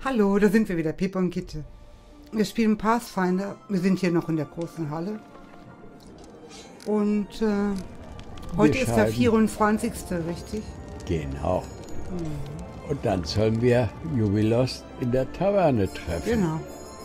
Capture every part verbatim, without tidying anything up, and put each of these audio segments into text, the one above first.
Hallo, da sind wir wieder, Pippa und Gitte. Wir spielen Pathfinder. Wir sind hier noch in der großen Halle. Und äh, heute ist der vierundzwanzigste, richtig? Genau. Mhm. Und dann sollen wir Jubilost in der Taverne treffen. Genau.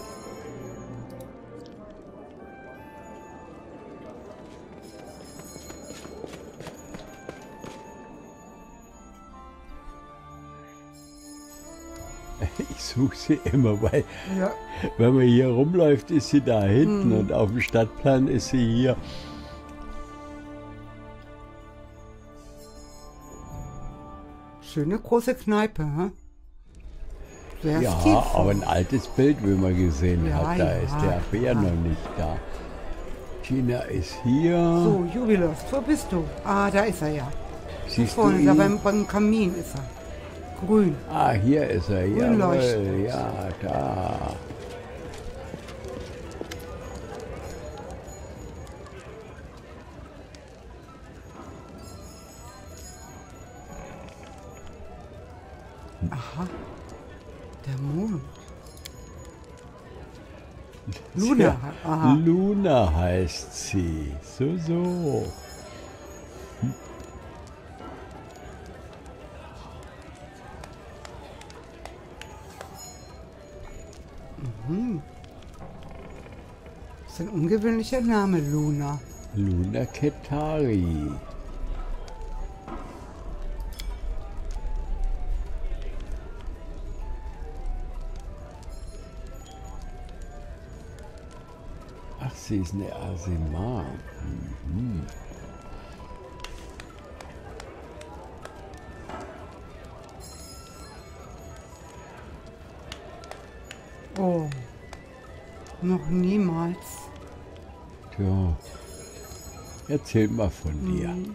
Ich suche sie immer, weil ja. wenn man hier rumläuft, ist sie da hinten, hm. und auf dem Stadtplan ist sie hier. Schöne große Kneipe, hm? Sehr ja, stilvoll. Aber ein altes Bild, wie man gesehen ja, hat, da ja, ist der Bär ja. noch nicht da. Gina ist hier. So, Jubilost, wo bist du? Ah, da ist er ja. Siehst vorne du ist er, ihn? beim, beim Kamin ist er. Grün. Ah, hier ist er. Grün leuchtet. Ja, da. Aha. Der Mond. Luna. Ja, aha. Luna heißt sie. So, so. Hm. Mhm. Das ist ein ungewöhnlicher Name, Luna. Luna Ketari. Ach, sie ist eine Asimar. Mhm. Oh, noch niemals. Tja, erzähl mal von dir. Mhm.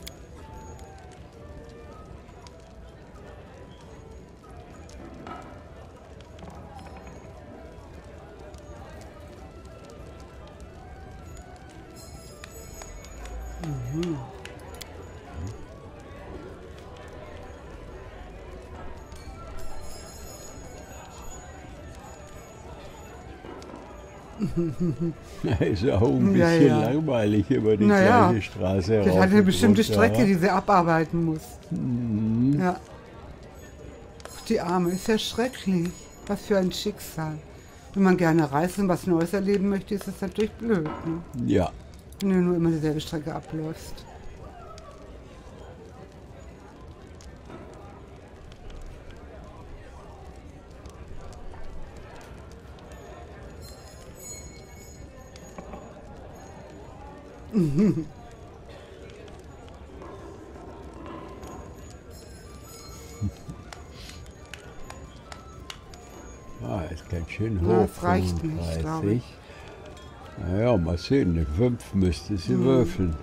Mhm. Ist auch ein bisschen ja, ja. langweilig über die naja, gleiche Straße rauf. Das hat eine und bestimmte runter. Strecke, die sie abarbeiten muss. Mhm. Ja. Die Arme, ist ja schrecklich. Was für ein Schicksal. Wenn man gerne reist und was Neues erleben möchte, ist das natürlich blöd. Ne? Ja. Wenn du nur immer dieselbe Strecke abläufst. Ah, ist ganz schön hoch. Ja, das reicht nicht, glaube ich. Naja, mal sehen, eine fünf müsste sie hm. würfeln.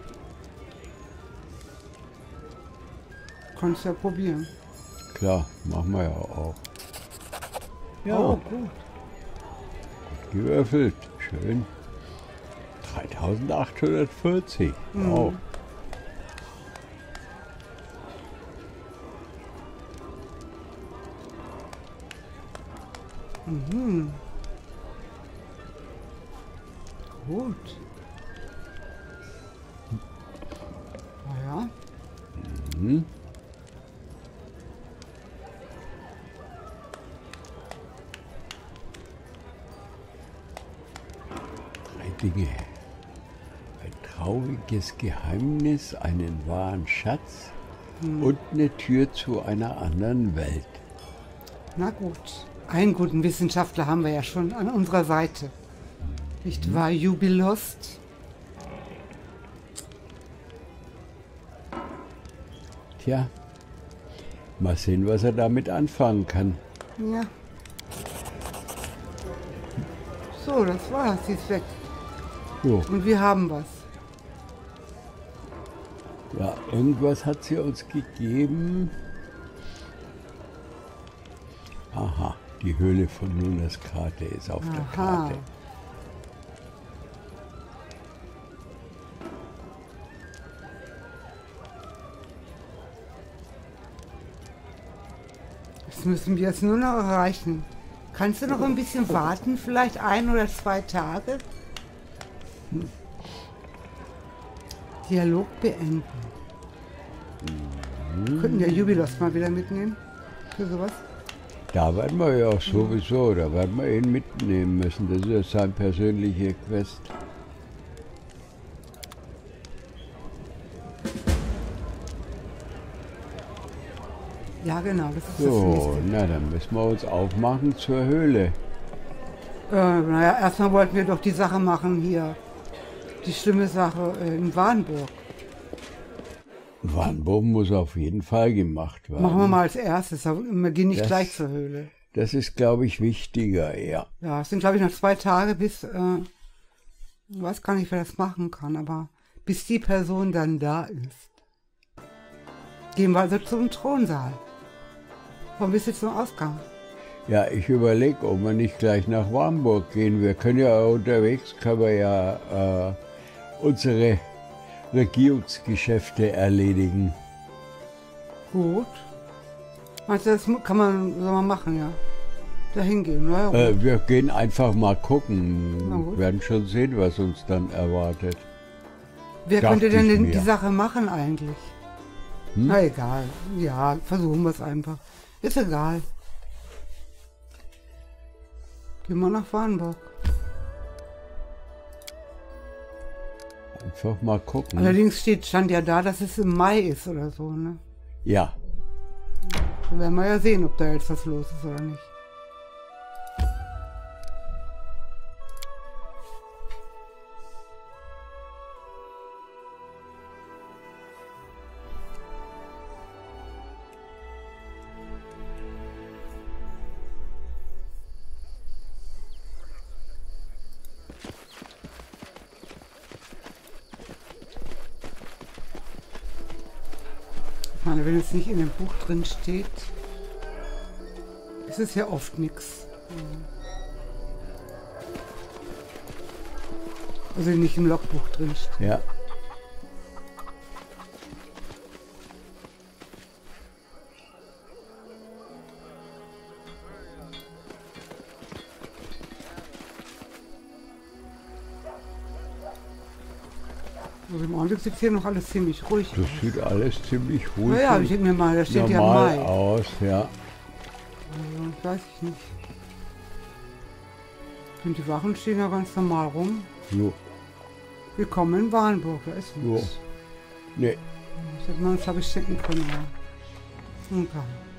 Kannst ja probieren. Klar, machen wir ja auch. Ja, oh, gut. gut. Gut gewürfelt, schön. dreitausendachthundertvierzig. Mhm. Wow. Mhm. Gut. Naja. Mhm. Drei Dinge. Ein trauriges Geheimnis, einen wahren Schatz hm. und eine Tür zu einer anderen Welt. Na gut. Einen guten Wissenschaftler haben wir ja schon an unserer Seite. Nicht hm. wahr, Jubilost? Tja, mal sehen, was er damit anfangen kann. Ja. So, das war's. Sie ist weg. Jo. Und wir haben was. Ja, irgendwas hat sie uns gegeben. Aha, die Höhle von Lunas Karte ist auf Aha. der Karte. Das müssen wir jetzt nur noch erreichen. Kannst du noch ein bisschen warten, vielleicht ein oder zwei Tage? Hm. Dialog beenden. Mhm. Könnten wir Jubilos mal wieder mitnehmen für sowas? Da werden wir ja auch sowieso, da werden wir ihn mitnehmen müssen. Das ist ja sein persönlicher Quest. Ja, genau, das ist so, das nächste. Na, dann müssen wir uns aufmachen zur Höhle. Äh, naja, erstmal wollten wir doch die Sache machen hier. Die schlimme Sache äh, in Warnburg. Warnburg muss auf jeden Fall gemacht werden. Machen wir mal als erstes, wir gehen nicht das, gleich zur Höhle. Das ist, glaube ich, wichtiger, ja. Ja, es sind, glaube ich, noch zwei Tage bis, äh, ich weiß gar nicht, wer das machen kann, aber bis die Person dann da ist. Gehen wir also zum Thronsaal. Warum bist du zum Ausgang? Ja, ich überlege, ob wir nicht gleich nach Warnburg gehen. Wir können ja unterwegs, können wir ja äh, unsere Regierungsgeschäfte erledigen. Gut. Meinst du, das kann man, soll man machen, ja? Da hingehen, naja. Äh, wir gehen einfach mal gucken. Wir werden schon sehen, was uns dann erwartet. Wer Dachte könnte denn, denn mir. die Sache machen eigentlich? Hm? Na egal. Ja, versuchen wir es einfach. Ist egal. Gehen wir nach Warnburg. Einfach mal gucken. Allerdings steht, stand ja da, dass es im Mai ist oder so, ne? Ja. Dann werden wir ja sehen, ob da jetzt was los ist oder nicht. Ich meine, wenn es nicht in dem Buch drin steht, ist es ja oft nichts. Also nicht im Logbuch drin steht. Ja. Also im Augenblick sieht hier noch alles ziemlich ruhig Das aus. sieht alles ziemlich ruhig Naja, ich denke mir mal, da steht ja normal Mai. aus, ja. Also, weiß ich nicht. Und die Wachen stehen ja ganz normal rum. Jo. Willkommen in Warnburg, da ist nichts. Nee. Ich hätte mal uns habe ich denken können, ja. Okay.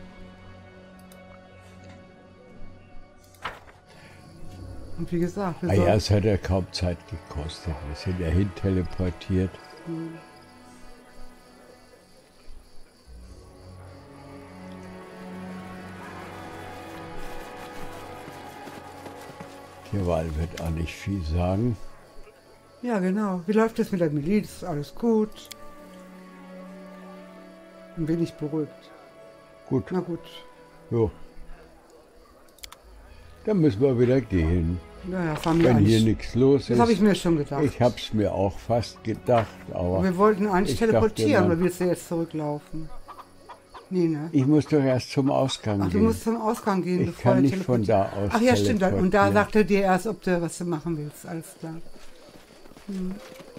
Und wie gesagt, wir Ah ja, sollen- es hat ja kaum Zeit gekostet. Wir sind ja hin teleportiert. Hm. Die Wahl wird auch nicht viel sagen. Ja, genau. Wie läuft es mit der Miliz? Alles gut? Ein wenig beruhigt. Gut. Na gut. Jo. Dann müssen wir wieder gehen. Naja, das haben wir Wenn hier eigentlich. nichts los ist. Das habe ich mir schon gedacht. Ich habe es mir auch fast gedacht, aber Wir wollten eigentlich ich dachte teleportieren, immer- oder willst du jetzt zurücklaufen? Nee, ne? ich muss doch erst zum Ausgang Ach, du gehen. musst zum Ausgang gehen, Ich bevor kann du nicht von teleportierst. da aus Ach ja, stimmt. dann- Und da teleportieren. sagt er dir erst, ob du was du machen willst. Alles klar. Hm.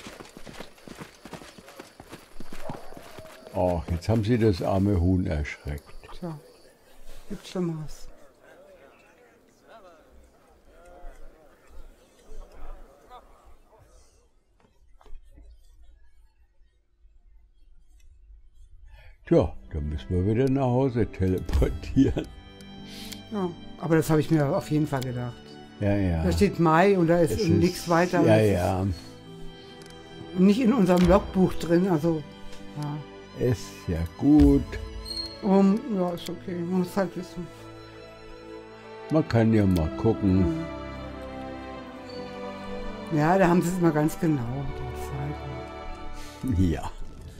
Oh, jetzt haben sie das arme Huhn erschreckt. Tja, gibt Schlimmeres. Tja, dann müssen wir wieder nach Hause teleportieren. Ja, aber das habe ich mir auf jeden Fall gedacht. Ja, ja. Da steht Mai und da ist Es nichts weiter. Ja, und es ja. ist nicht in unserem Logbuch drin, also ja. Ist ja gut. Um, ja, ist okay. Man muss halt wissen. Man kann ja mal gucken. Ja, da haben sie es immer ganz genau. Die Zeit. Ja.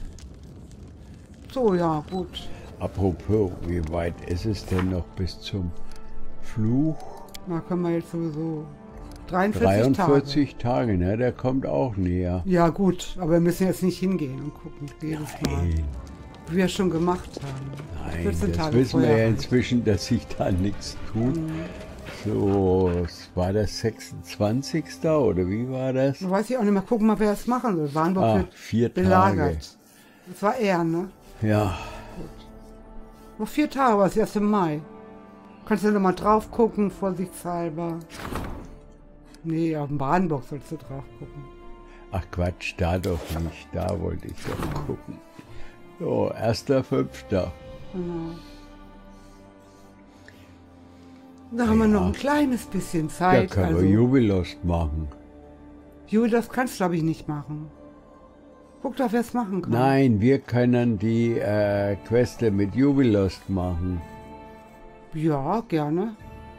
So, ja, gut. Apropos, wie weit ist es denn noch bis zum Fluch? Da können wir jetzt sowieso dreiundvierzig, dreiundvierzig Tage, ne? Der kommt auch näher. Tage. Ja, gut, aber wir müssen jetzt nicht hingehen und gucken, jedes Mal. Nein, Wie wir schon gemacht haben. nein, vierzehn das Tage wissen wir vorher ja reicht. inzwischen, dass sich da nichts tut. So, war das sechsundzwanzigste oder wie war das? Da weiß ich auch nicht mehr. Gucken mal, wer es machen will. Warnburg Ah, wird vier belagert. Tage. Das war er, ne? Ja, Noch vier Tage, war es erst im Mai. Kannst du noch mal drauf gucken, vorsichtshalber. Nee, auf dem Badenbock sollst du drauf gucken. ach Quatsch, da doch nicht, da wollte ich doch gucken. So, erster Fünfter. Genau. Da haben wir noch ein kleines bisschen Da Zeit. können also, wir Jubilost machen. Juli, das kannst du, glaube ich, nicht machen. Guck doch, wer es machen kann. Nein, wir können die äh, Queste mit Jubilost machen. Ja, gerne.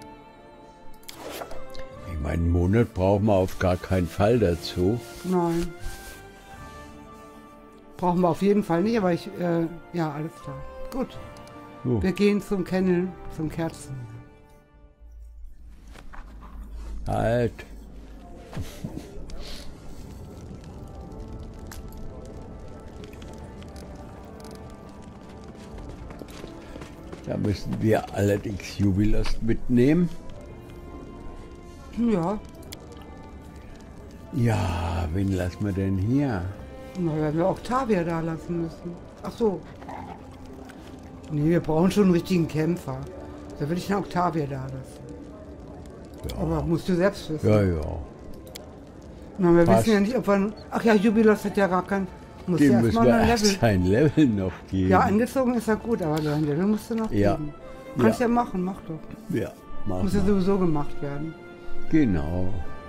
Ich meine, einen Monat brauchen wir auf gar keinen Fall dazu. Nein. Brauchen wir auf jeden Fall nicht, aber ich, äh, ja, alles klar. Gut. So. Wir gehen zum Kennel, zum Kerzen. Halt. Da müssen wir allerdings Jubilost mitnehmen. Ja, Ja, wen lassen wir denn hier? na, werden wir Octavia da lassen müssen. Ach so. Nee, wir brauchen schon einen richtigen Kämpfer. Da würde ich eine Octavia da lassen. Ja, Aber musst du selbst wissen. ja. ja. Na, wir passt. wissen ja nicht, ob wir... Ach ja, Jubilos hat ja gar kein... Muss Dem ja müssen erstmal wir ein erst Level... sein Level noch geben. Ja, angezogen ist er gut, aber ein Level musst du noch Ja. geben. Kannst ja. Ja. machen, mach doch. Ja, machen Muss ja wir. sowieso gemacht werden. Genau.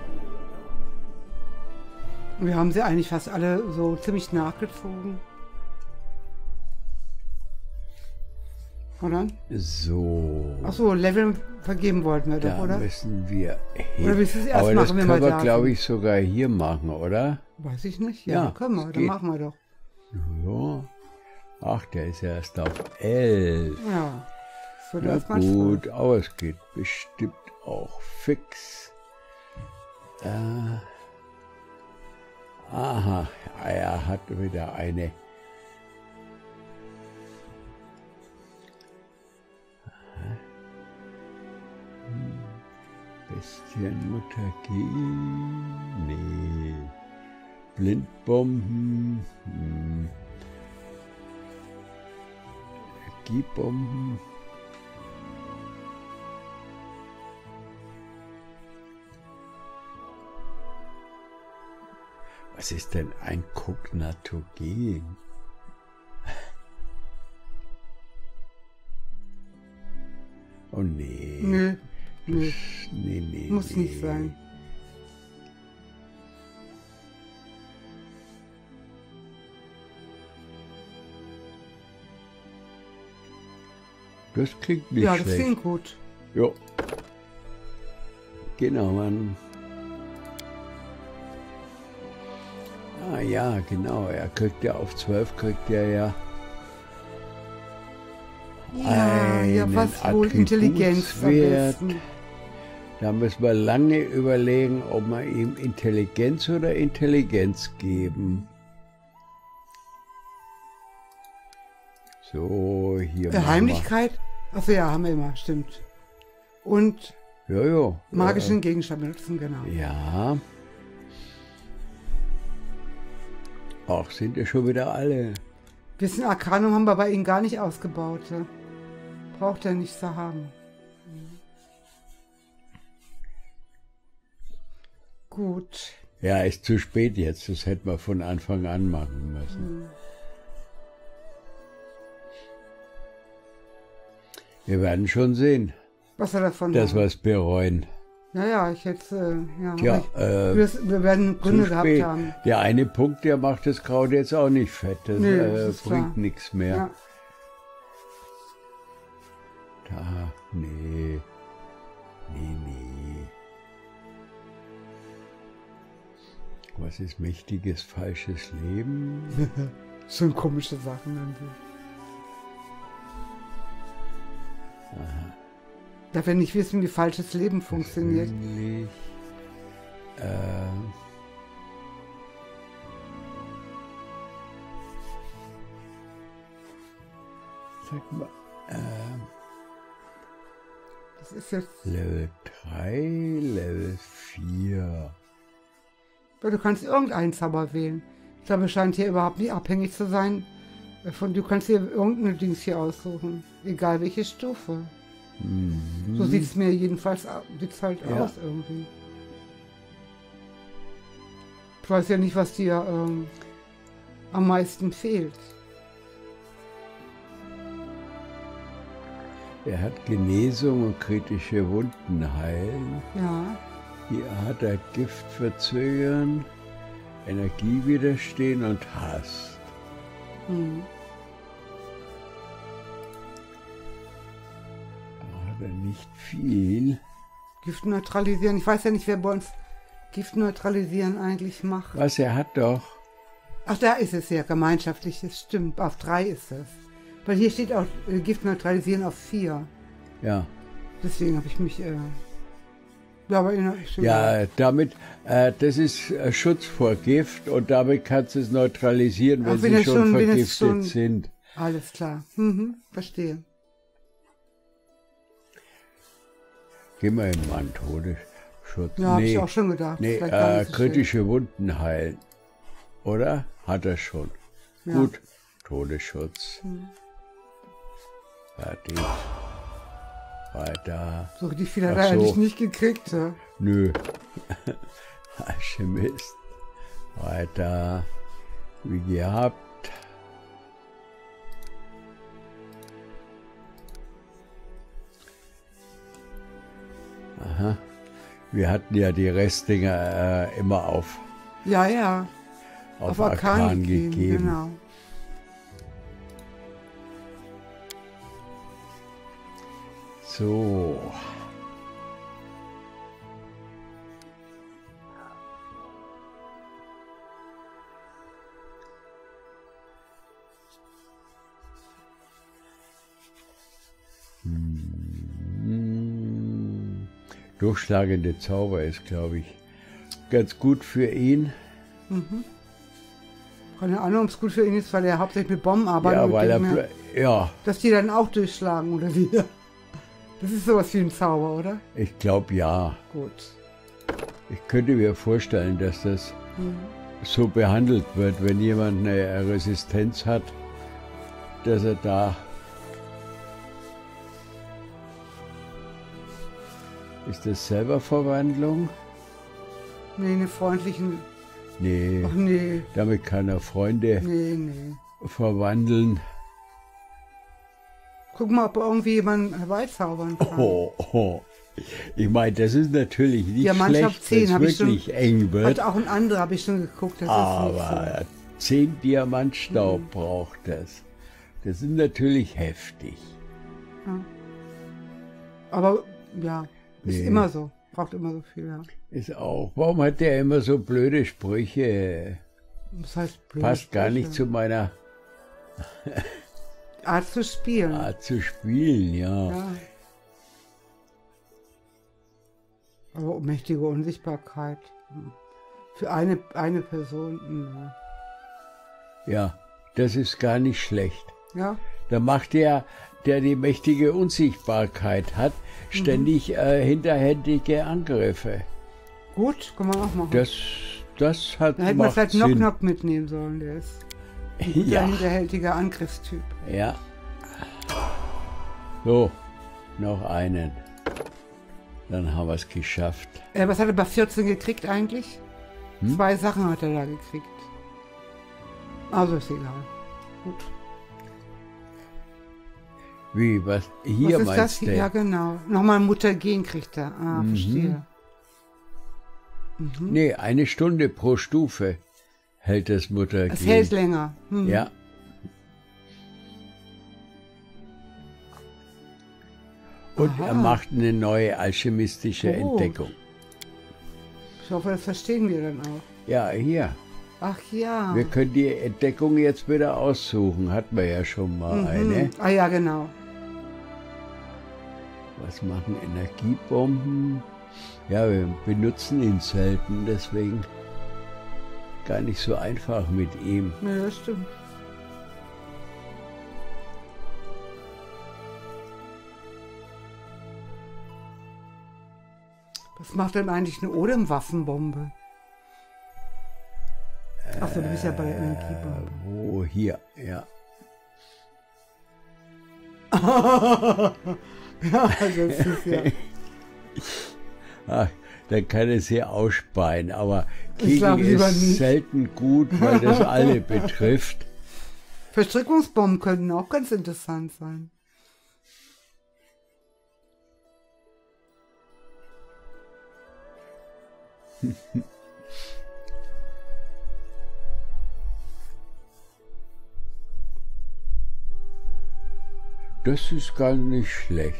Wir haben sie eigentlich fast alle so ziemlich nachgezogen. Oder? So. Ach so, Level vergeben wollten wir Da doch, oder? müssen wir Oder willst du es erst Aber das machen, wenn können wir wir, da glaube sind? ich, sogar hier machen, oder? Weiß ich nicht. Ja, Ja, können wir. es Dann geht. machen wir doch. Ja. Ach, der ist ja erst auf elf. Ja. Das wird Na erstmal gut, aber es geht bestimmt auch fix. Äh, aha, er hat wieder eine. Aha. Hm. Bestienmutter gehen? Nee. Blindbomben? Hm. Energiebomben? Was ist denn ein Kognatogen? Oh nee. Nö, nö. Nee, nee, Muss nee. nicht sein. Das klingt nicht Ja, das schlecht. klingt gut. Ja. Genau, Mann. Ah ja, genau. Er kriegt ja auf zwölf, kriegt er ja Ja, ja, einen was wohl Intelligenz am Attributswert. besten. Da müssen wir lange überlegen, ob wir ihm Intelligenz oder Intelligenz geben. So, hier Äh, machen Heimlichkeit? Achso, ja, haben wir immer, stimmt. Und wir. Ja, ja. magischen Gegenstand benutzen, genau. Ja. Ach, sind ja schon wieder alle. Wissen Arcanum haben wir bei Ihnen gar nicht ausgebaut. Ja? Braucht er nicht zu haben. Gut. Ja, ist zu spät jetzt. Das hätten wir von Anfang an machen müssen. Hm. Wir werden schon sehen, Was er davon dass hat. wir es bereuen. Naja, ich hätte, äh, ja, Tja, aber ich, äh, wir, wir werden Gründe zu gehabt spät. haben. Der eine Punkt, der macht das Kraut jetzt auch nicht fett. Das Nö, äh, das ist bringt klar. nichts mehr. Ja. Da, nee. Nee, nee. Was ist mächtiges, falsches Leben? Schon komische Sachen an sich. Darf er nicht wissen, wie falsches Leben funktioniert? Persönlich, äh, sag mal, äh, Das ist jetzt. Level drei, Level vier. Ja, du kannst irgendeinen Zauber wählen. Ich glaube, es scheint hier überhaupt nicht abhängig zu sein. Von, du kannst hier irgendeine Dings hier aussuchen. Egal welche Stufe. Mhm. So sieht es mir jedenfalls sieht's halt Ja. aus irgendwie. Ich weiß ja nicht, was dir ähm, am meisten fehlt. Er hat Genesung und kritische Wunden heilen. Ja. Hier hat er Gift verzögern, Energie widerstehen und Hass. Hm. Da hat er nicht viel. Gift neutralisieren. Ich weiß ja nicht, wer bei uns Gift neutralisieren eigentlich macht. Was, er hat doch. Ach, da ist es ja, gemeinschaftlich, das stimmt. Auf drei ist es. Weil hier steht auch äh, Gift neutralisieren auf vier. Ja. Deswegen habe ich mich. Äh, ja, aber innerlich schon. Ja, damit, äh, das ist äh, Schutz vor Gift und damit kannst du es neutralisieren, wenn Ach, wenn sie es schon schon- wenn es vergiftet schon- sind. Alles klar. Mhm, verstehe. Gehen wir ihm mal einen Todesschutz. Ja, habe nee, ich auch schon gedacht. nee Vielleicht gar äh, nicht so kritische Wunden heilen. Oder? Hat er schon. Ja. Gut. Todesschutz. Hm. Fertig. Weiter. schlecht. So, die viel hat Ach er so. eigentlich nicht gekriegt. Ja. Nö. Alchemist. Weiter. Wie gehabt. Aha. Wir hatten ja die Restdinger äh, immer auf, Ja, ja. auf, Auf Arkan, Arkan gegeben. gegeben. Genau. So. Hm. Durchschlagende Zauber ist, glaube ich, ganz gut für ihn. Keine Ahnung, ob es gut für ihn ist, weil er hauptsächlich mit Bomben arbeitet. Ja, und weil er, denkt mir, pl- ja, dass die dann auch durchschlagen, oder wie? Das ist sowas wie ein Zauber, oder? ich glaube ja. Gut. Ich könnte mir vorstellen, dass das so behandelt wird, wenn jemand eine Resistenz hat, dass er da. Ist das selber Verwandlung? Nee, eine freundlichen. Nee, Ach nee, damit kann er Freunde nee, nee. verwandeln. Guck mal, ob er irgendwie jemanden herbeizaubern kann. Oh, oh. Ich meine, das ist natürlich nicht Ja, Mannschaft schlecht, zehn wenn hab es ich schon- wirklich eng wird. Hat auch ein anderer, habe ich schon geguckt. Das ist Aber zehn Diamantstaub Mhm. braucht das. Das ist natürlich heftig. nicht so. Ja. Aber ja, ist Nee. immer so. Braucht immer so viel, ja. Ist auch. Warum hat der immer so blöde Sprüche? Das heißt, blöd, Passt gar nicht blöd. zu meiner Art zu spielen. Art zu spielen, ja. Ja. Aber mächtige Unsichtbarkeit. Hm. Für eine, eine Person. hm, Ja, das ist gar nicht schlecht. Ja, Da macht der, der die mächtige Unsichtbarkeit hat, Mhm. ständig äh, hinterhändige Angriffe. gut, kann man auch machen. Das, das hat Da hätten wir macht vielleicht Sinn. Knock Knock mitnehmen sollen, der ist ein guter, Ja, hinterhältiger Angriffstyp. ja. So, noch einen. Dann haben wir es geschafft. Äh, was hat er bei vierzehn gekriegt eigentlich? Hm? Zwei Sachen hat er da gekriegt. Also ist egal. Gut. Wie, was? Hier was ist das meinst hier? du? Ja, genau. Nochmal Muttergen kriegt er. Ah, Mhm. verstehe. Nee, eine Stunde pro Stufe hält das Muttergen. Es hält länger. Hm. Ja. Und Aha. er macht eine neue alchemistische Oh. Entdeckung. Ich hoffe, das verstehen wir dann auch. Ja, hier. Ach ja. Wir können die Entdeckung jetzt wieder aussuchen. Hatten wir ja schon mal Mhm. eine. Ah ja, genau. Was machen Energiebomben? Ja, wir benutzen ihn selten, deswegen gar nicht so einfach mit ihm. Ja, das stimmt. Was macht denn eigentlich eine Odem-Waffenbombe? Achso, du bist ja bei der Energiebombe. Wo? Hier, ja. Ja, also das ist ja... Ach, dann kann es hier ausspeien, aber Ich glaub Kegel lieber ist nicht. selten gut, weil das alle betrifft. Verstrickungsbomben könnten auch ganz interessant sein. Das ist gar nicht schlecht.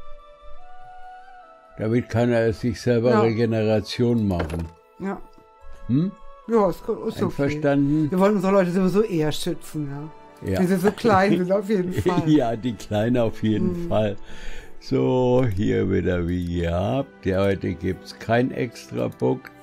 Damit kann er sich selber Ja. Regeneration machen. Ja. Hm? Ja, ist, ist okay. Einverstanden? Wir wollen unsere Leute sowieso eher schützen, ja. Ja. Wenn sie so klein sind, auf jeden Fall. Ja, die Kleinen auf jeden Mhm. Fall. So, hier wieder wie gehabt. Ja, heute gibt es kein extra Punkt.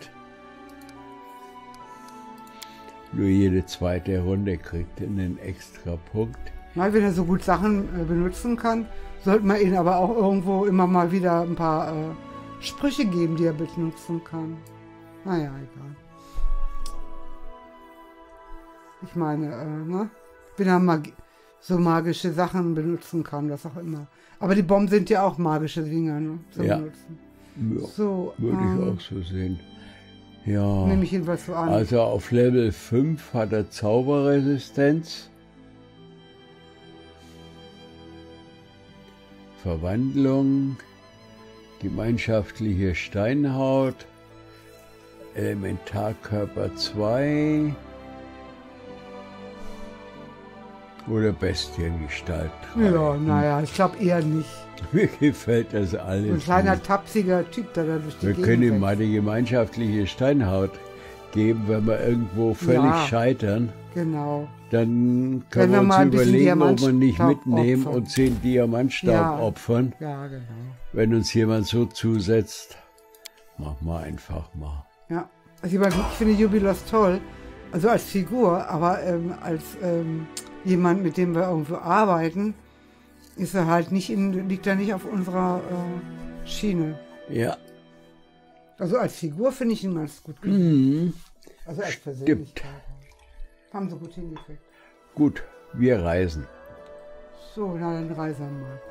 Nur jede zweite Runde kriegt einen extra Punkt. Mal, wenn er so gut Sachen äh, benutzen kann, sollte man ihnen aber auch irgendwo immer mal wieder ein paar äh, Sprüche geben, die er benutzen kann. Naja, egal. Ich meine, äh, ne? Wenn er mag so magische Sachen benutzen kann, was auch immer. Aber die Bomben sind ja auch magische Dinger, ne? Zu Ja. benutzen. Ja, So, würde ähm, ich auch so sehen. Ja, nehme ich jedenfalls so an. also auf Level fünf hat er Zauberresistenz. Verwandlung, gemeinschaftliche Steinhaut, Elementarkörper zwei oder Bestiengestalt drei. Ja, naja, ich glaube eher nicht. Mir gefällt das alles. So ein kleiner, nicht. tapsiger Typ, der da durch die Wir Gegend können ihm rennt. mal die gemeinschaftliche Steinhaut geben, wenn wir irgendwo völlig Ja. scheitern. Genau. Dann Wenn können wir wir mal uns ein bisschen überlegen, ob wir nicht Diamantstaub mitnehmen opfern. und zehn Diamantstaub Ja. opfern. Ja, genau. Wenn uns jemand so zusetzt, mach mal einfach mal. Ja. Also ich, meine, ich finde Jubilos toll, also als Figur, aber ähm, als ähm, jemand, mit dem wir irgendwo arbeiten, ist er halt nicht in, liegt er nicht auf unserer äh, Schiene. Ja, Also als Figur finde ich ihn ganz gut gemacht. mhm. Also als Stimmt. Persönlichkeit. Haben sie gut hingekriegt. Gut, wir reisen. So, na dann reisen wir mal.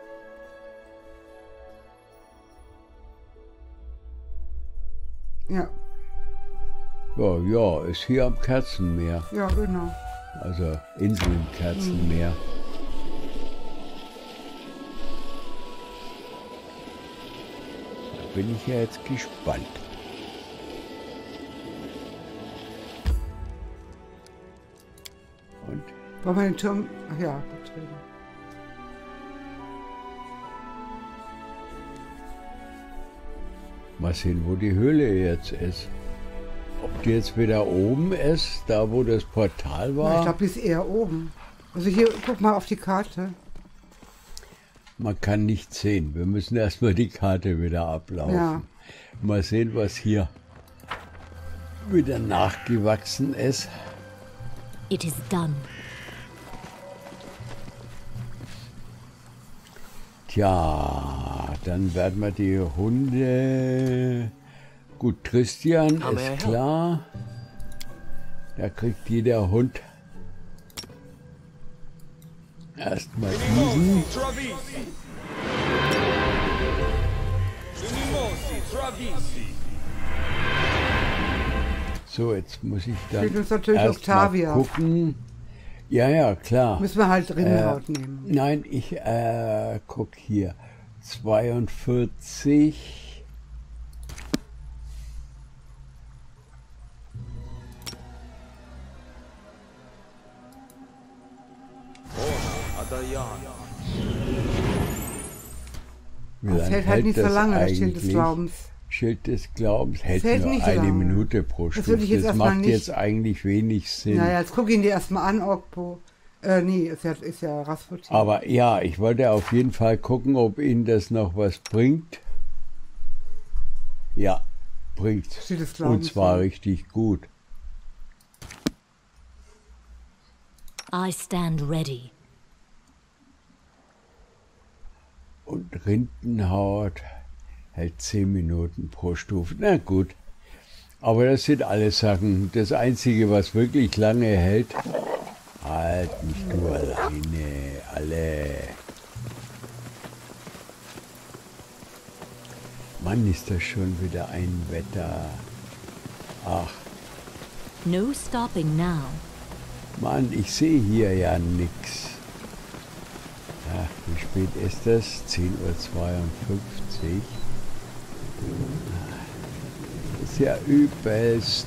Ja, Ja, ja, ist hier am Kerzenmeer, ja, genau. also Insel im Kerzenmeer. Da bin ich ja jetzt gespannt. Und Wollen wir den Turm, ach ja, betreten. mal sehen, wo die Höhle jetzt ist. Ob die jetzt wieder oben ist, da wo das Portal Na, war. ich glaube, die ist eher oben. Also hier, guck mal auf die Karte. Man kann nichts sehen. Wir müssen erstmal die Karte wieder ablaufen. Ja. Mal sehen, was hier wieder nachgewachsen ist. It is done. Tja, dann werden wir die Hunde. Gut, Christian How may I ist help? klar. Da kriegt jeder Hund erstmal diesen. Travisi. Unimosi, Travisi. So, jetzt muss ich dann Fehlt uns natürlich erst mal Octavia. gucken. Ja, ja, klar. Müssen wir halt Rindenhaut nehmen. Nein, ich äh, guck hier. zweiundvierzig. Adayan. Wie Das lang hält halt nicht so lange, das Schild des eigentlich? Glaubens. Schild des Glaubens hält, hält nur nicht so eine lange. Minute pro Das Stufe. würde ich jetzt Das erstmal macht nicht- jetzt eigentlich wenig Sinn. Naja, jetzt guck ihn dir erstmal an, Okpo. Äh, nee, ist ja, ist ja Rasputin. Aber ja, ich wollte auf jeden Fall gucken, ob Ihnen das noch was bringt. Ja, bringt. Schild des Und Glaubens, zwar ja. richtig gut. I stand ready. Und Rindenhaut Hält zehn Minuten pro Stufe. Na gut. Aber das sind alles Sachen. Das Einzige, was wirklich lange hält, halt nicht du alleine, alle. Mann, ist das schon wieder ein Wetter. Ach, No stopping now. Mann, ich sehe hier ja nix. Ja, wie spät ist das? zehn Uhr zweiundfünfzig. Ist ja übelst.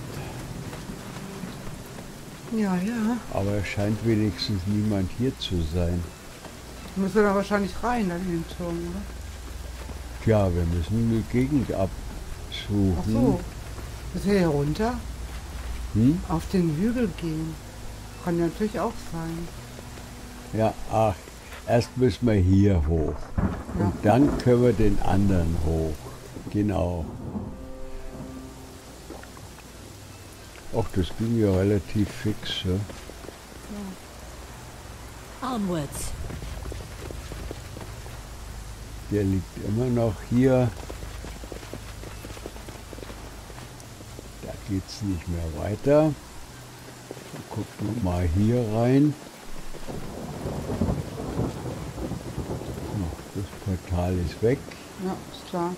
Ja, ja. Aber es scheint wenigstens niemand hier zu sein. Müssen wir da wahrscheinlich rein dann in den Turm, oder? Tja, wir müssen die Gegend absuchen. Ach so. Müssen wir hier runter? Hm? Auf den Hügel gehen. Kann ja natürlich auch sein. Ja, ach, erst müssen wir hier hoch. Ja. Und dann können wir den anderen hoch. Genau. Ach, das ging ja relativ fix. Ja? Onwards. Der liegt immer noch hier. Da geht's nicht mehr weiter. Dann gucken wir mal hier rein. Ach, das Portal ist weg. Ja, ist klar.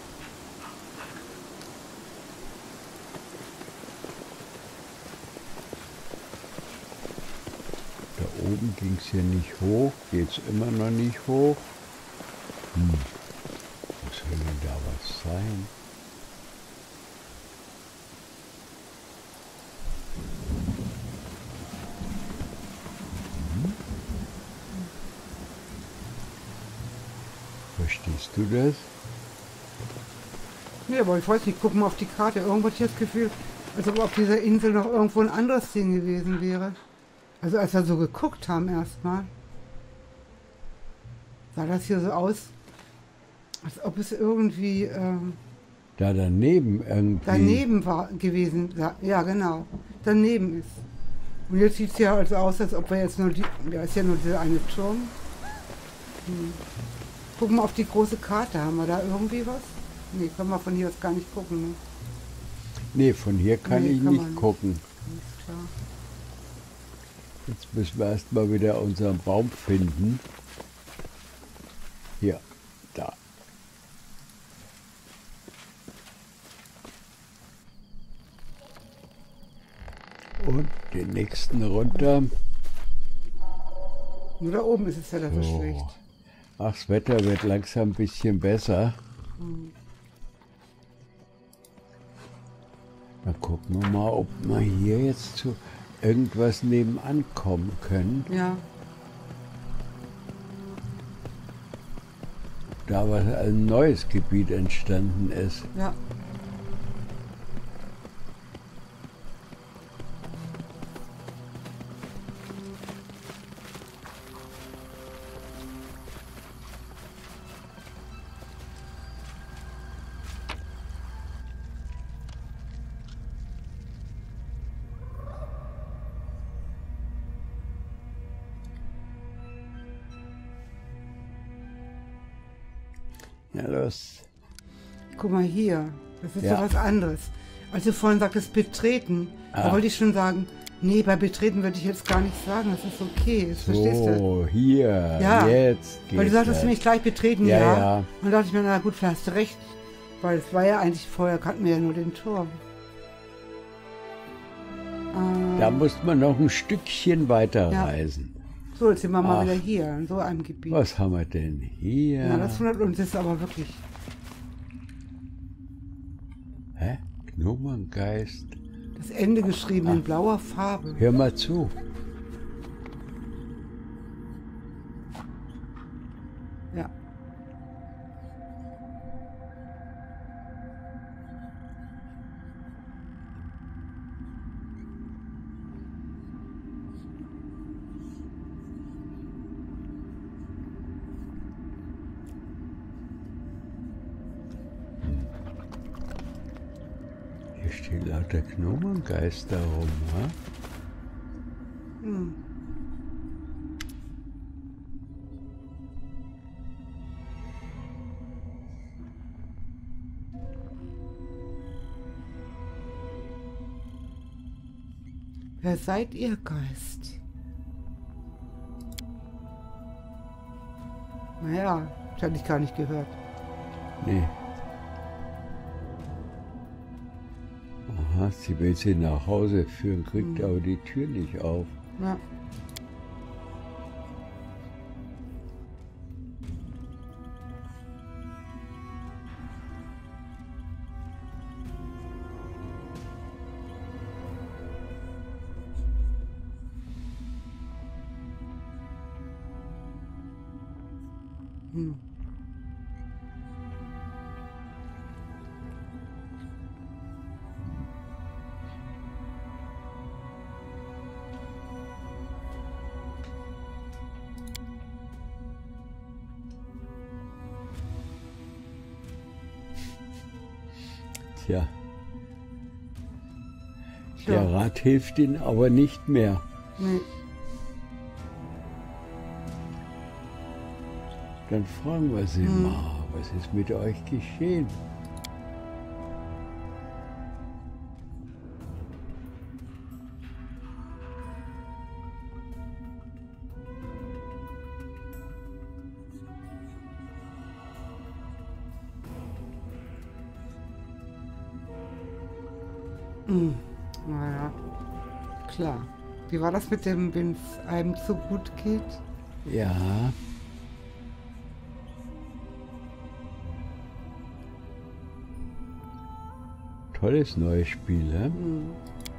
Da oben ging es hier nicht hoch, geht es immer noch nicht hoch. Hm. Wo soll denn da was sein? Hm? Verstehst du das? Nee, aber ich weiß nicht, gucken wir auf die Karte. Irgendwo hatte ich das Gefühl, als ob auf dieser Insel noch irgendwo ein anderes Ding gewesen wäre. Also als wir so geguckt haben erstmal, sah das hier so aus, als ob es irgendwie ähm, Da daneben irgendwie. daneben war gewesen. Ja, ja, genau. Daneben ist. Und jetzt sieht es ja also aus, als ob wir jetzt nur die. Ja, ist ja nur dieser eine Turm. Hm. Gucken wir auf die große Karte. Haben wir da irgendwie was? Nee, können wir von hier aus gar nicht gucken. Ne? Nee, von hier kann Nee, ich kann nicht man nicht. gucken. Ist klar. Jetzt müssen wir erstmal wieder unseren Baum finden. Hier, da. Und den nächsten runter. Nur da oben ist es ja so So. schlecht. Ach, das Wetter wird langsam ein bisschen besser. Dann gucken wir mal, ob wir hier jetzt zu irgendwas nebenan kommen können. Ja, Da was ein neues Gebiet entstanden ist. ja. Ja, los. Guck mal hier. Das ist Ja. so was anderes. Als du vorhin sagtest, betreten, da Ah. wollte ich schon sagen, nee, bei betreten würde ich jetzt gar nicht sagen. Das ist okay. Das verstehst du? So, hier, Ja, jetzt geht's. Weil du sagtest das. nämlich gleich betreten, Ja, ja. ja. Und dann dachte ich mir, na gut, vielleicht hast du recht. Weil es war ja eigentlich vorher, kannten wir ja nur den Turm. Äh, Da muss man noch ein Stückchen weiter Ja. reisen. so, jetzt sind wir mal Ach. wieder hier, in so einem Gebiet. Was haben wir denn hier? Ja, das wundert uns jetzt aber wirklich. Hä? Gnomengeist. Das Ende geschrieben Ah. in blauer Farbe. Hör mal zu. Ja. Hier stehen lauter Gnomengeister rum, wa? Hm. Wer seid ihr, Geist? Naja, das hatte ich gar nicht gehört. Nee. Aha, sie will sie nach Hause führen, kriegt Mhm. aber die Tür nicht auf. Ja. Hm. Tja, Tja. der Rat hilft ihnen aber nicht mehr. Nee. Dann fragen wir sie Hm. mal, was ist mit euch geschehen? Hm. Naja, klar. Wie war das mit dem, wenn es einem zu gut geht? Ja, tolles neues Spiel, hä? Hm.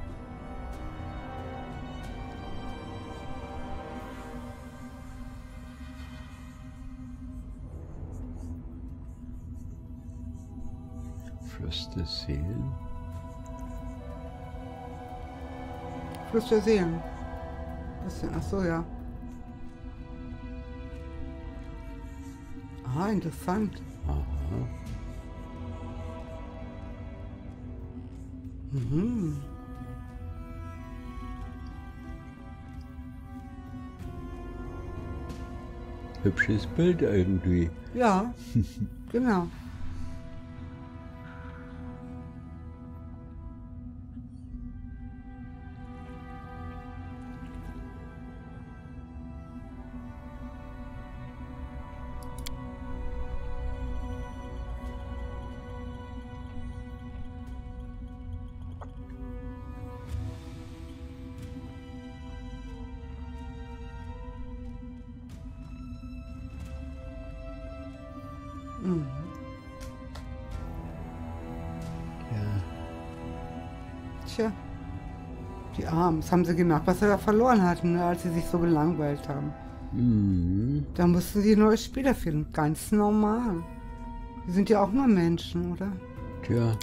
Fluss der Seelen. Fluss der Seelen. Was denn? Ach so, ja. Ah, interessant. Aha. Mhm. Hübsches Bild irgendwie. Ja, genau. Mhm. Ja. Tja, die Armen. Das haben sie gemerkt, was sie da verloren hatten, ne, als sie sich so gelangweilt haben. Mhm. Da mussten sie neue Spieler finden. Ganz normal. Die sind ja auch nur Menschen, oder? Tja,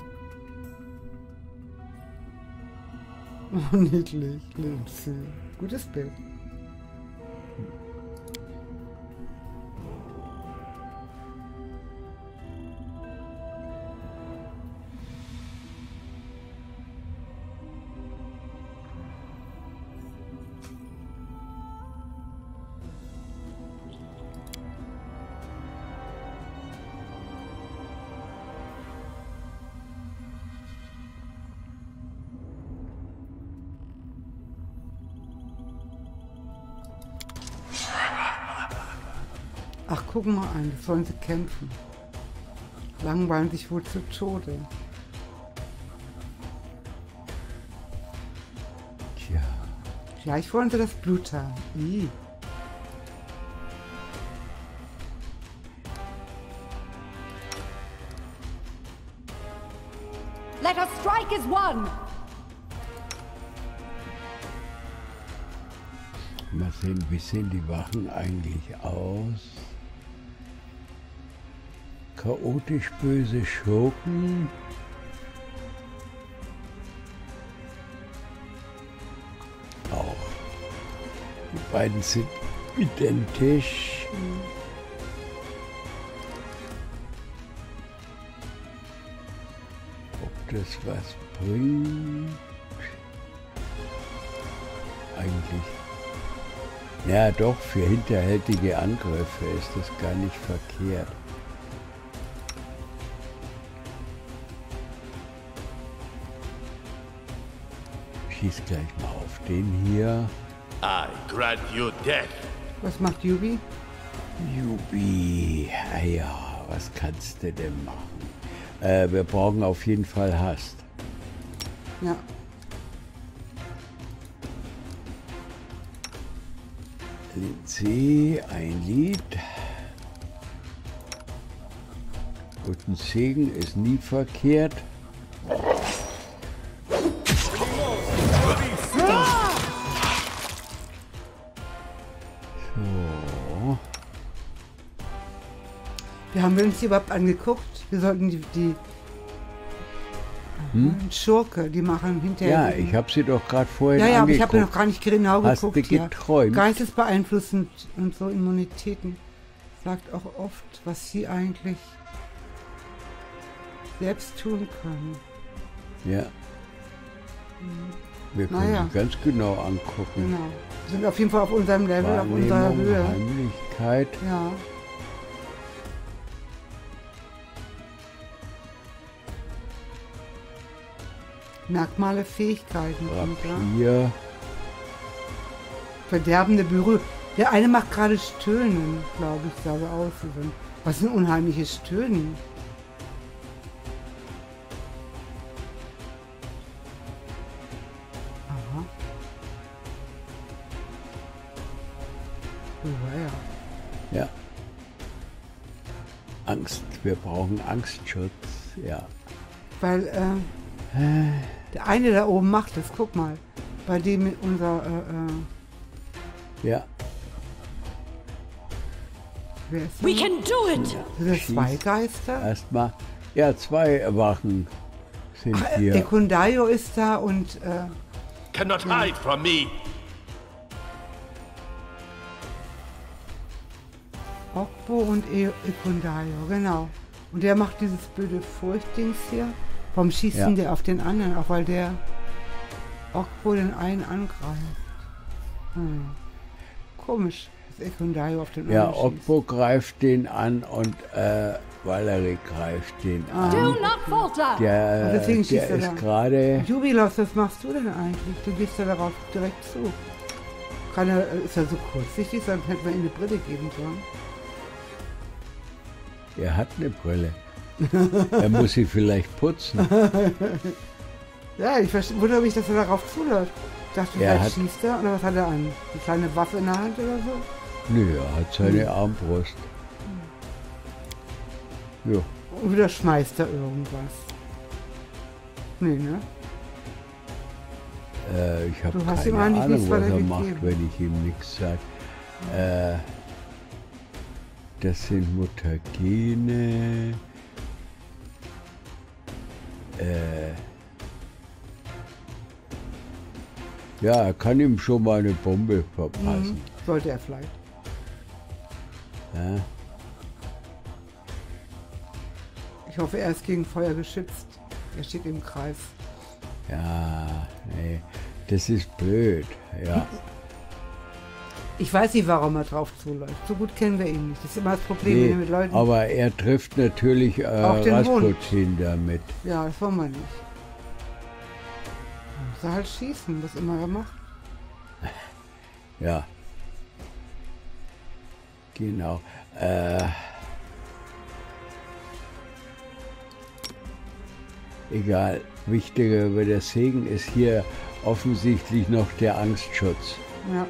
Oh, niedlich, Lindsay. Gutes Bild. Ach, guck mal an, das sollen sie kämpfen. Langweilen sich wohl zu Tode. tja. Gleich wollen sie das Blut haben. Ih. Let us strike as one! Mal sehen, wie sehen die Wachen eigentlich aus? Chaotisch böse Schurken. Auch. Die beiden sind identisch. Ob das was bringt? Eigentlich. Ja, doch, für hinterhältige Angriffe ist das gar nicht verkehrt. Schieß gleich mal auf. auf den hier. I grant you death. Was macht Yubi? Jubi, ah ja, was kannst du denn machen? Äh, wir brauchen auf jeden Fall Hast. Ja. Lindsay, ein Lied. Gut, ein Segen ist nie verkehrt. So. Wir haben uns die überhaupt angeguckt. Wir sollten die, die Hm? Schurke, die machen hinterher. Ja, ich habe sie doch gerade vorhin Ja, ja, aber ich angeguckt. habe noch gar nicht genau Hast geguckt. du hier. geträumt? Geistesbeeinflussend und so Immunitäten. Sagt auch oft, was sie eigentlich selbst tun können. Ja. Wir können Naja. sie ganz genau angucken. Genau. Wir sind auf jeden Fall auf unserem Level, auf unserer Wahrnehmung, Höhe. Heimlichkeit. Ja. Merkmale, Fähigkeiten. Und, ja. Papier. Verderbende Berührung. Der eine macht gerade Stöhnen, glaube ich, sah so aus. Was ist ein unheimliches Stöhnen? Aha. Oh, ja. Ja. Angst. Wir brauchen Angstschutz. Ja. Weil äh, der eine da oben macht das, guck mal. Bei dem unser, äh, äh, Ja. wer ist We das? can do it! Sind das Schieß. zwei Geister? Erstmal. Ja, zwei Wachen sind hier. Ekundayo ist da und äh, Cannot hide from me. Okbo und e Ekundayo, genau. Und der macht dieses blöde Furchtdings hier. Warum schießt Ja. denn der auf den anderen? Auch weil der Okbo den einen angreift. Hm. Komisch, dass Ekundayo auf den Ja, anderen schießt. Okbo greift den an und äh, Valerie greift den an. Do not falter! Der, Und deswegen schießt der er ist da. gerade. Jubilos, was machst du denn eigentlich? Du gehst ja darauf direkt zu. Kann er, ist er so kurzsichtig, sonst hätte man ihm eine Brille geben sollen. Er hat eine Brille. Er muss sie vielleicht putzen. Ja, ich verste- wundere mich, dass er darauf zuläuft. Ich dachte, Er vielleicht hat- schießt er, oder was hat er an? Eine kleine Waffe in der Hand oder so? Nö, er hat seine Armbrust. Ja, Und wieder schmeißt er irgendwas. Nee, ne? äh, ich habe Du hast ihm keine eigentlich Ahnung, nichts was weiter er macht, gegeben. wenn ich ihm nichts sage. Äh, das sind Mutagene. Äh, ja, er kann ihm schon mal eine Bombe verpassen. Mhm. Sollte er vielleicht. Ja. Ich hoffe, er ist gegen Feuer geschützt. Er steht im Kreis. Ja, nee, das ist blöd. Ja, Ich weiß nicht, warum er drauf zuläuft. So gut kennen wir ihn nicht. Das ist immer das Problem, wenn nee, er mit Leuten... aber er trifft natürlich äh, Auch den Hund. Rasputin damit. Ja, das wollen wir nicht. Muss er halt schießen, was immer er macht. Ja. Genau. Äh, egal. Wichtiger über der Segen ist hier offensichtlich noch der Angstschutz. Ja.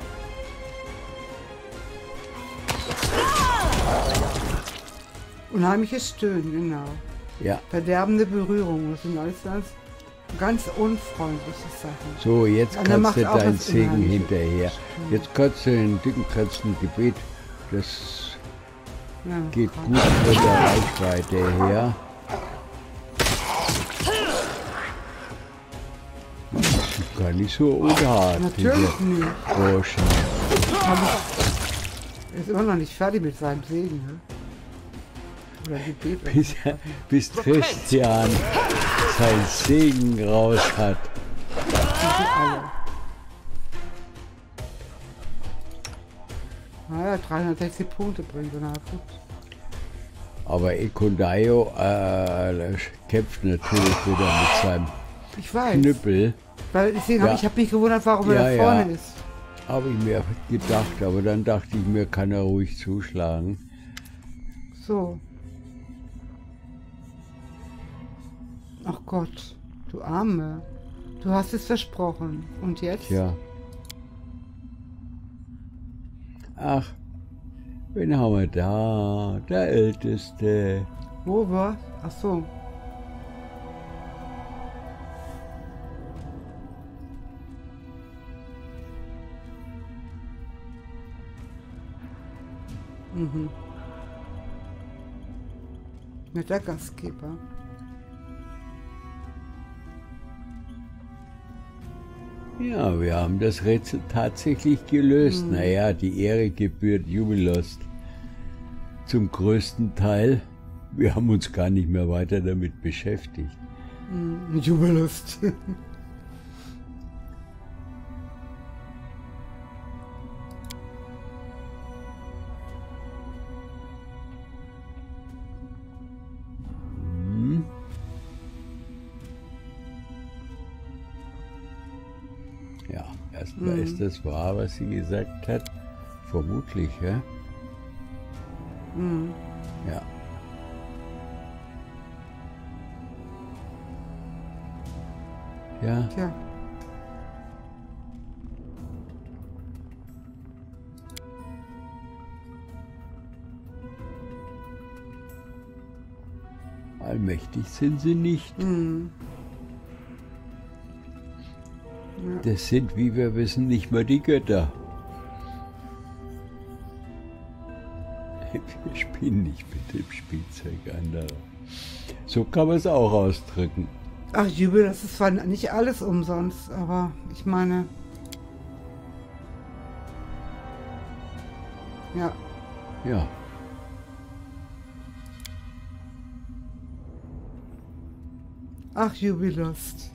Unheimliches Stöhnen, genau. Ja. Verderbende Berührungen, das sind alles ganz, ganz unfreundliche Sachen. So, jetzt Ja, der kannst macht du auch deinen was Segen Unheimliches. hinterher. Jetzt kannst du den dicken kannst ein Gebet. Das Ja, geht krass. gut von der Reichweite her. Das ist gar nicht so unhart, diese Natürlich nicht. Burschen. Er ist immer noch nicht fertig mit seinem Segen, ne? Oder Gebet. Bis, bis Christian sein Segen raus hat. alle. Naja, dreihundertsechzig Punkte bringt er, na gut. Aber Ekundayo äh, kämpft natürlich wieder mit seinem Ich weiß. Knüppel. Weil deswegen Ja. habe ich hab mich gewundert, warum Ja, er da vorne ja. ist. Habe ich mir gedacht, aber dann dachte ich mir, kann er ruhig zuschlagen. So. Ach Gott, du Arme. Du hast es versprochen. Und jetzt? Tja. Ach, wen haben wir da? Der Älteste. Wo war? Ach so. Mhm. Mit der Gastgeber. Ja, wir haben das Rätsel tatsächlich gelöst. Mhm. Naja, die Ehre gebührt Jubilost. Zum größten Teil. Wir haben uns gar nicht mehr weiter damit beschäftigt. Mhm. Jubellust. Ja, erstmal Mhm. ist das wahr, was sie gesagt hat. Vermutlich, ja? Mhm. Ja. Ja, Tja. allmächtig sind sie nicht. Mhm. Das sind, wie wir wissen, nicht mehr die Götter. Wir spielen nicht mit dem Spielzeug anderer. So kann man es auch ausdrücken. Ach, Jubel, das ist zwar nicht alles umsonst, aber ich meine... Ja. Ja. Ach, Jubilust.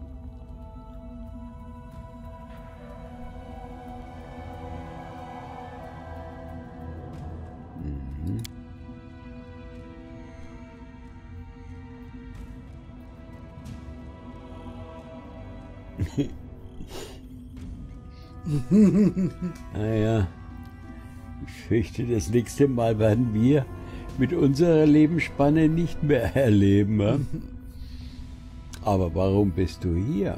Naja, ich fürchte, das nächste Mal werden wir mit unserer Lebensspanne nicht mehr erleben. Ja? Aber warum bist du hier?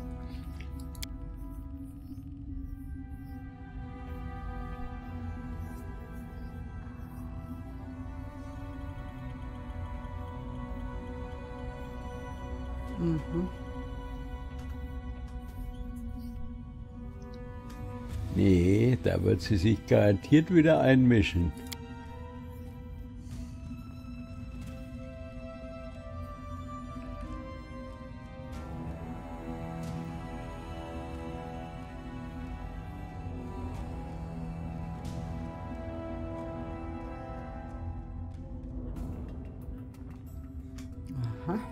Mhm. Nee, da wird sie sich garantiert wieder einmischen. Aha.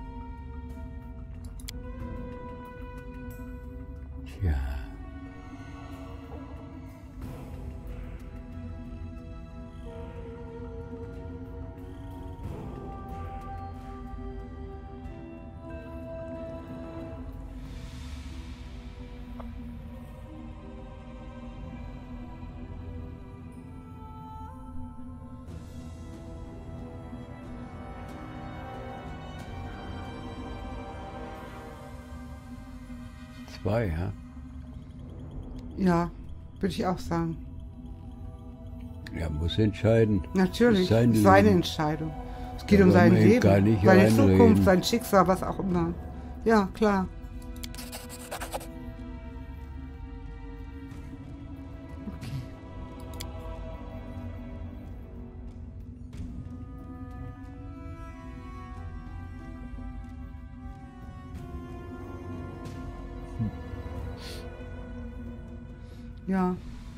Tja. Zwei, ja? Ja, würde ich auch sagen. Er muss entscheiden. Natürlich, Sein seine Leben. Entscheidung. Es geht Da um sein wollen wir ihm Leben, gar nicht seine reinreden. Zukunft, sein Schicksal, was auch immer. Ja, klar. Okay. Ja.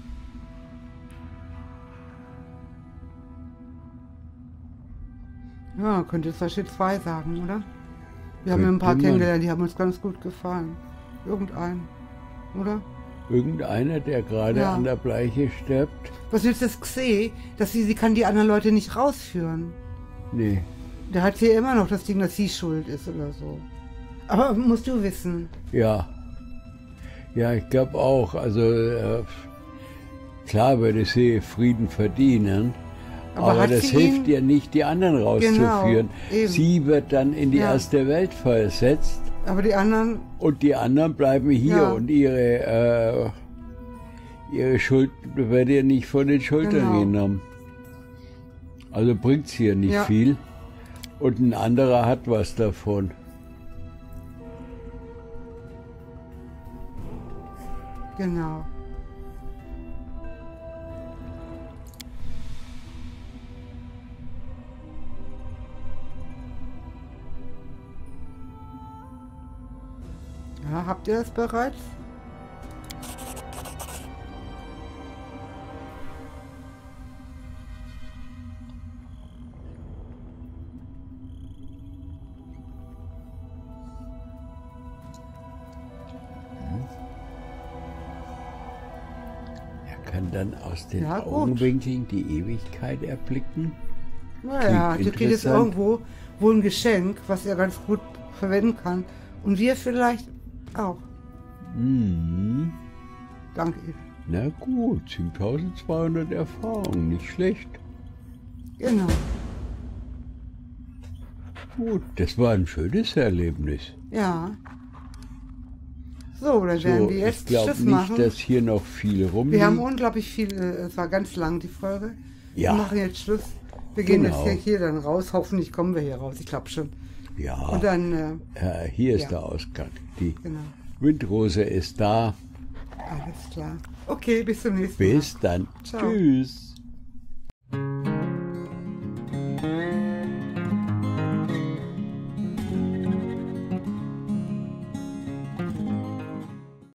Ja, könnte zum Beispiel zwei sagen, oder? Wir haben ja ein paar Könnte man. kennengelernt, die haben uns ganz gut gefallen. Irgendein, oder? Irgendeiner, der gerade Ja. an der Bleiche stirbt? Was ist das Xe, dass sie, sie kann die anderen Leute nicht rausführen? Nee. Der hat hier immer noch das Ding, dass sie schuld ist oder so. Aber musst du wissen. Ja. Ja, ich glaube auch. Also äh, klar würde sie Frieden verdienen, Aber aber, hat das sie hilft ihn- ihr nicht, die anderen rauszuführen. Genau, eben. Sie wird dann in die Ja. erste Welt versetzt Aber die anderen, und die anderen bleiben hier Ja. und ihre, äh, ihre Schuld wird ihr nicht von den Schultern Genau. genommen. Also bringt es hier nicht Ja. viel und ein anderer hat was davon. genau. Ja, habt ihr das bereits? Er kann dann aus den Ja, gut. Augenwinkeln die Ewigkeit erblicken. Naja, Klingt du kriegst jetzt interessant. irgendwo wohl ein Geschenk, was er ganz gut verwenden kann. Und wir vielleicht auch. Mhm. Danke. Na gut, siebentausendzweihundert Erfahrungen, nicht schlecht. Genau. Gut, das war ein schönes Erlebnis. Ja. So, dann So, werden wir ich jetzt glaube Schluss nicht, machen. dass hier noch viel rumliegt. Wir haben unglaublich viel, äh, es war ganz lang die Folge. Ja. Wir machen jetzt Schluss. Wir gehen Genau. jetzt hier dann raus. Hoffentlich kommen wir hier raus. Ich glaube schon. Ja, Und dann, äh, äh, hier ist ja. der Ausgang. Die genau. Windrose ist da. Alles klar. Okay, bis zum nächsten Mal. Bis dann. Ciao. Tschüss.